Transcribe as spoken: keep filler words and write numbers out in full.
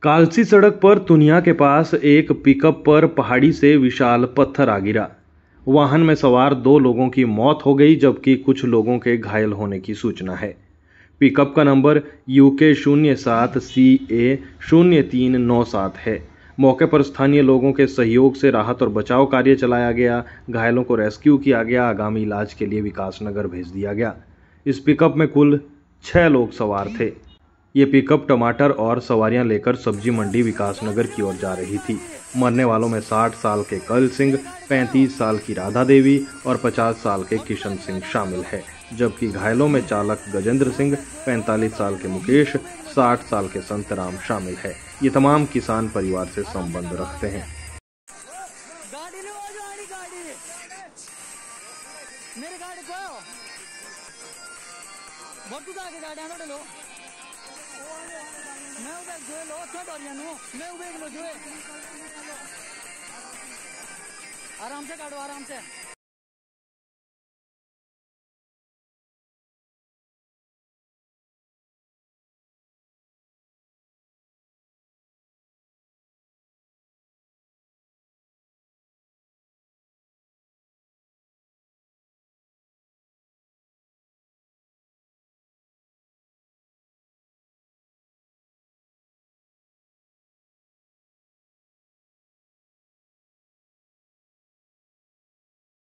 कालसी सड़क पर तुनिया के पास एक पिकअप पर पहाड़ी से विशाल पत्थर आ गिरा। वाहन में सवार दो लोगों की मौत हो गई जबकि कुछ लोगों के घायल होने की सूचना है। पिकअप का नंबर यूके शून्य सात सी ए शून्य तीन नौ सात है। मौके पर स्थानीय लोगों के सहयोग से राहत और बचाव कार्य चलाया गया। घायलों को रेस्क्यू किया गया, आगामी इलाज के लिए विकासनगर भेज दिया गया। इस पिकअप में कुल छह लोग सवार थे। ये पिकअप टमाटर और सवारियां लेकर सब्जी मंडी विकासनगर की ओर जा रही थी। मरने वालों में साठ साल के कल सिंह, पैंतीस साल की राधा देवी और पचास साल के किशन सिंह शामिल है, जबकि घायलों में चालक गजेंद्र सिंह, पैंतालीस साल के मुकेश, साठ साल के संतराम शामिल है। ये तमाम किसान परिवार से संबंध रखते हैं। गाड़ी लो, गाड़ी गाड़ी मेरे गाड़ी को बहुत आगे गाड़ी आने लो। मैं उधर जो लो छोड़ और यानो मैं उधर लो जो आराम से काटो, आराम से।